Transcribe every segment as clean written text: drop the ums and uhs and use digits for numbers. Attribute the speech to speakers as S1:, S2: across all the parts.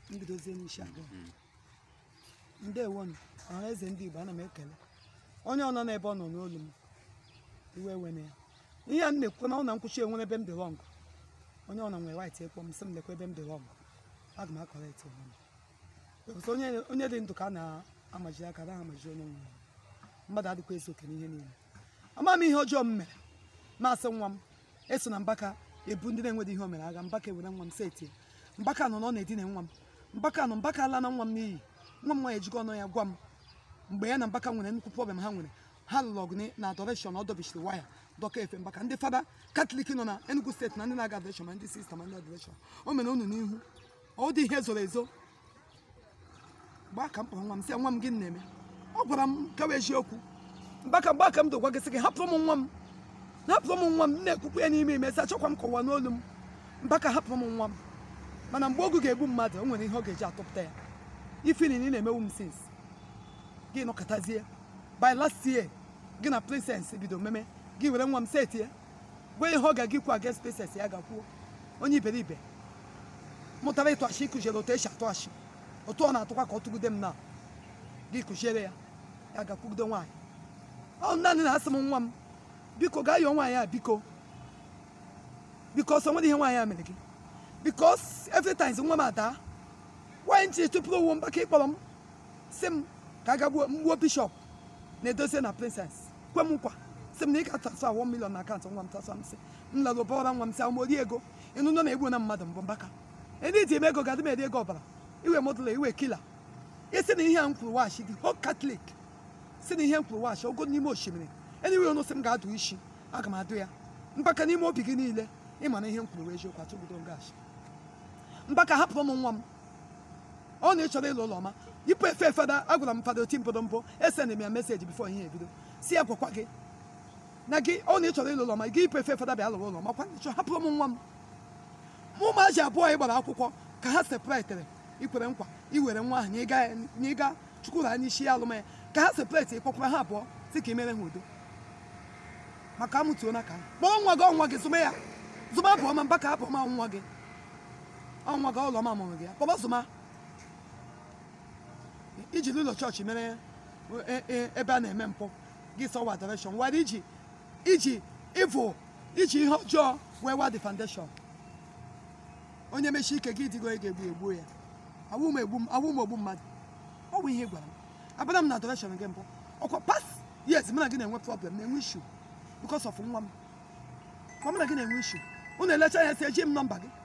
S1: mbidozie n'isi aga ndewo ọhaneze ndị Igbo ana m ekele onye ọ nọ n'ebe ọ nọ n'olu m iwe wene ya ihe a na-ekwu na ọ na nkwụchi enwere ebe m dị wrong onye ọ na nwere right ekwo m sị m lekwa ebe m dị wrong aga m akọrekt onye dị ndụ ka a na-amaji aka na amaji onye nwere mmadụ adịkwa ezu oke n'ihe niile ama m ihe ọjọọ m mere maasị nwa m eso na mbaka ebu ndị na-enweghị ihe o mere agha mbaka ewere nwa m setie mbaka nọ na-edina nwa m mbaka ala na nwa m n'iyi nwa m nwa ejigo ọnụ ya gwa m mgbe ya na mbaka nwere nnukwu problem ha lụrụ ọgụ na adoration ọ dọbichiri waya dọka efe mbaka ndị fada katọlik nọ na Enugu steeti na ndị na-aga adoration ma ndị sista ma ndị adoration o mere unu n'ihu ọ dị ihe zoro ezo gbaa ka m kpọrọ nwa m sị nwa m gị na-eme ọ gwara m kawa eziokwu mbaka m dogwa gị sị gị hapụrụ m nwa m na-ekwukwu ya n'ime ime sị achọkwa m kọwa n'olu m mbaka hapụrụ m nwa m mana mgbe ogu ga-egbu mmadụ o nwere ihe ọ ga-eji atụpụta ya ifini na ị na-emewu m sins gị nọkọtazie by last year gị na princess bido meme gị were nwa m setie gwa ihe ọ ga-gị kwu against princess ya gakwuo onye iberibe mụtara ịtụ achị ịkụziere otu esi atụ achị otu ọ na-atụkwa ka ọ tụgide m na gị kụziere ya gakwugide nwaanyị ọ naanị na-asị m nwa m biko gaa yọọ nwaanyị a biko ọsọ nwere ihe nwaanyị a mere gị because every time nwa m ada nwaanyị nchi tụpụrụ owo mbaka ịkpọrọ m si m ka aga gbuo bishọp na-edozie na princess kwe m nkwa si m na ị ga-atasụ 1 million na akaụntụ nwa m tasụ m si m lara ụbara nwa m si amori ego ịnụ nọ na-egbu na mmadụ mbụ mbaka ndị ji eme ego ga-adị m eri ego ọbara iwe modụla iwe kila isi na ihe a m kwuru washi dị ho katọlik si na ihe m kwuru washi ogo n'ime osimiri enyiwe ọnụ si m ga-adụ isi aga m adụ ya mbaka n'ime obi gị niile ịma na ihe m kwuru wee eziokwu atụgbudo ngashi mbaka hapụrụ m nwa m ọ na ịchọrọ ịlụ ụlọ ọma yipụ efe fada agwara m fada oti mbodo mbụ esend m ya meseji bifo ihe ebido si ya gwakwa gị na gị ọ na ịchọrọ ịlụ ụlọ ọma gị yipụ efe fada bịa lụrụ ụlọ ọma kwa ịchọ hapụrụ m nwa m ụmụaji abụọ ị gbara akwụkwọ ka ha separetere ikwere nkwa iwere nwa ahụ na ịga chukwuru anya isi ya alụmanya ka ha separeti ịkpọkwara ha abụọ si ka imere ha udo maka amụtuo na ka kpọọ nwa gị ọnwa gị zụma ya zụma abụọ ma mbaka abụọ ma nwa gị ọnwa gị ụlọ ma mụrụ gị ya kpọba zụma iji ụlọ chọọchị mere ebe a na-eme mpụ gị sọwa adoration were iji ihe ọjọọ wee wa the foundation onye mechi ike gị dịgo ị ga-egbu ya awụ m ogbu mmadụ ọ bụ ihe ị gwara m abara m na adoration gị mpụ ọkwa pas yes mụ na gị na-enwe problem na-enwe issue because of nwa m kwa mụ na gị na-enwe issue unu elecha ya si eji m nọmba gị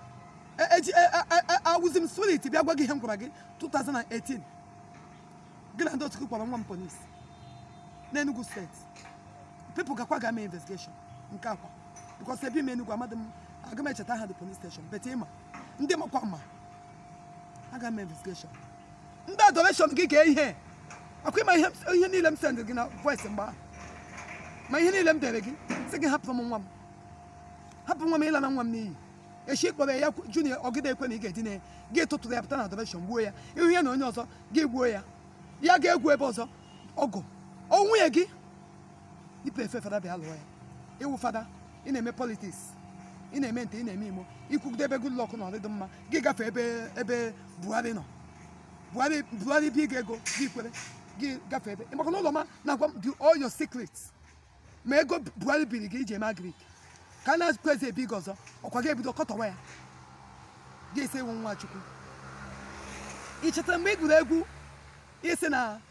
S1: awụzi m spirit bịa gwa gị ihe m gwara gị 2018 gị na ndị otu gị kpọrọ nwa m polisi n'Enugu steeti people gakwa ga mee investigation nke akwa because ebe ime Enugu amadị m aga m echeta ha the police station bete ịma ndị makwa mma aga m investigation ndị adoration gị ga ihe akwa ịma ihe niile m send gị na voice mgbe ahụ ma ihe niile m dere gị sị gị hapụ nwa m ịla na nwa m n'iyi echi kpọrọ ya junior ọgide ekwe na ị ga-edine gị tụtụrụ ya pụta na adoration gbuo ya ihu ya na onye ọzọ gị gbuo ya ya ga-egwu ebe ọzọ ọgụ onwunye gị ipe efe fada bịa lụọ ya ịwụ fada ị na-eme politiks ị na-eme nte ị na-eme imo ikwugide ebe Goodluck na ọdịdị mma gị gafee ebe Buhari nọ Buhari bi gị ego gị kwere gị gafee ebe maka na ụlọ ma na-agwa m all your secrets ma ego Buhari biri gị iji eme agrik ka a na-azụkwa eze ebi gị ọzọ ọkwa gị ebido kọtọwa ya gị esi ewu nwa Chukwu ị chetara mgbe ị gụrụ egwu isi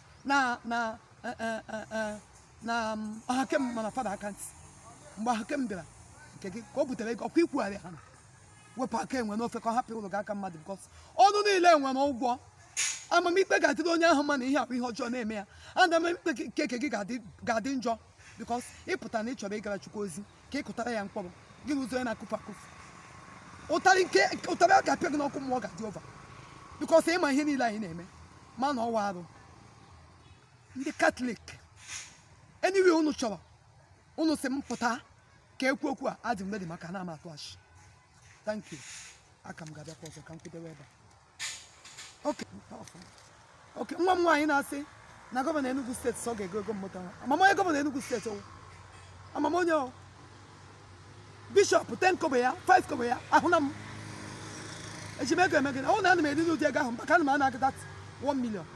S1: na Ahakem mana fada aka ntị mgbe Ahakem bịara nke gị ka o butere ego ọkwa ikwugharị ha wepụ aka enwe n'ofe ka ọ hapụ ụlọ gị aka mmadụ bikọs ọnụ niile nwere ụgwọ amamikpe ga-adịrị onye ahụ ma na ihe abụ ihe ọjọọ na-eme ya ana amamikpe nke gị ga-adị njọ bikọs ịpụta na ị chọrọ ịgara Chukwu ozi ka ị kụtara ya mkpọrọ gị rụzie onye na-akụfu akụfu ụtarị a ga-apịa gị n'ọkụ mmụọ ga-adị ova bikọs ịma ihe niile anyị na-eme ma na ọwa arụ ndị katọlik anyway unu chọrọ unu si m pụta ka ekwu okwu a adị m ready maka na ama atụ achị thank you aka m ga-abịakwa ọzọ ka m kwudewe ebe oke nwa m nwaanyị na-asị na gọvanọ Enugu steeti sọ ga-ego ego mmụta amamonye gọvanọ Enugu steeti owu amamonye bishọp 10 kobo ya 5 kobo ya ahụna m ejimego emego na ọ na ana m eri ụdị ego ahụ maka na m ana agụta 1 million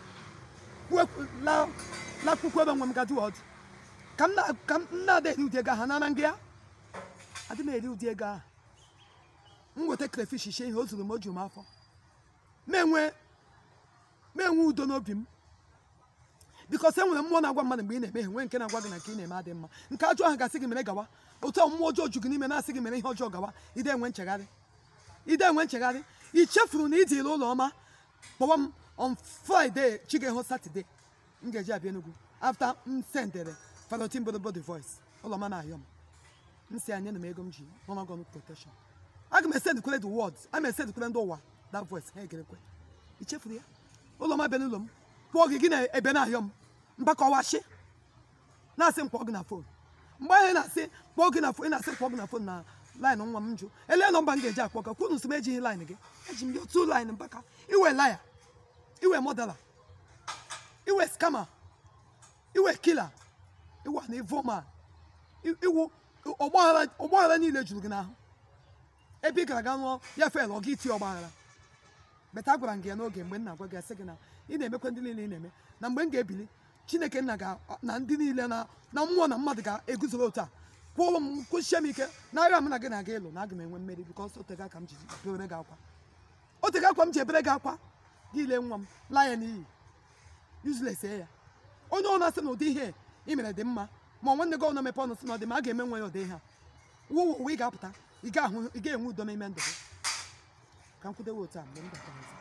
S1: la kwukwu ebe nwe m gadi ọdụ ka m na-ada eri ụdị ego ahụ nara ngị ya adị m eri ụdị ego ahụ m weta crayfish shie ihe o zuru m o ju m afọ menwe udo n'obi m bikos enwere mmụọ na-agwa mmadụ mgbe ị na-eme ihe nwee nke na-agwa gị na nke ị na-eme adị mma nke ajọ ahụ gasị gị mere gawa otu mmụọ ọjọọ ju gị n'ime na-asị gị mere ihe ọjọọ gawa ide enwe nchegharị i chefuru na ịdịrị ụlọ ọma kpọwa m on Friday chi ga-ehụ Saturday m ga-eji abịa Enugu after m sendere Farotin Bodo the voice ụlọ ọma na-ayọ m si anya na m ego m ji ọnọgọn protection aga m esendikwere the words a m esendikwere ndị ụwa that voice ha egerekwe i chefuru ya ụlọ ọma bịa n'ụlọ m kpọọ gị na ebe na-ayọ m mbakọwashi na-asị m kpọọ gị na fon mgbe ahụ na-asị kpọọ gị na fon ị na-asị kpọọ gị na fon na line nwa m njụ ele nọmba m ga-eji akpọ ka kwunu si m ejighị line gị eji m gị otu line mbaka iwe laya iwe modala iwe skama iwe kila iwe na ivoma iwu ọgbaghara niile juru gị n'ahụ ebe ị gara ga nụọ ya fel ọ gị iti ọgbaghara beta agwara m gị ya n'oge mgbe m na-agwa gị asị gị na ị na-emekwa ndị niile ị na-eme na mgbe m ga-ebili Chineke nna na ndị niile na mmụọ na mmadụ ga-eguzoro otu a kwụrụ m kwụchie m ike na agha m na gị na-aga ịlụ na aga m enwe mmeri bikọs otega aka m ji ebere gị akwa otega akwa m ji ebere gị akwa gị ile nwa m laa ya n'iyi useless ya onye ọ na-asị na ụdị ihe ị mere dị mma ma nwanne gị ọnụ mepe ọnụ sị na ọ dị ma a ga-eme nwa ya ụdị ihe a ị ga-apụta ị ga-enwe udo n'ime ndụ gị ka m kwudewe otu a mgbe m ga-akọrọzi